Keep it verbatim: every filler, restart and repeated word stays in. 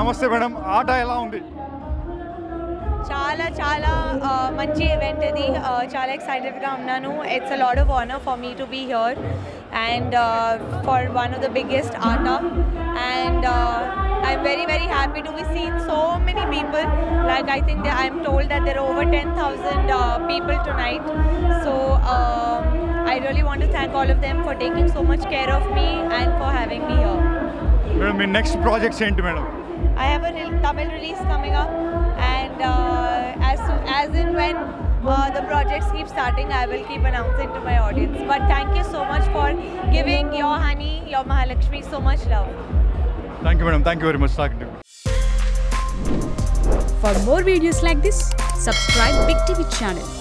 నమస్తే మేడం, ఆట ఎలా ఉంది? చాలా చాలా మంచి ఈవెంట్ ఇది. చాలా ఎక్సైటెడ్గా ఉన్నాను. It's a lot of honour for me to be here and for one of the biggest ఆటా and I'm very very happy to be seeing so many people. Like I think that I'm told that there are over ten thousand uh, people tonight. So um, I really want to thank all of them for taking so much care of me and for having me here. Madam, my next projects enti madam? I have a re- Tamil release coming up and uh, as soon, as in when uh, the projects keep starting, I will keep announcing to my audience. But thank you so much for giving your honey, your Mahalakshmi so much love. Thank you madam, thank you very much. For more videos like this, subscribe Big T V channel.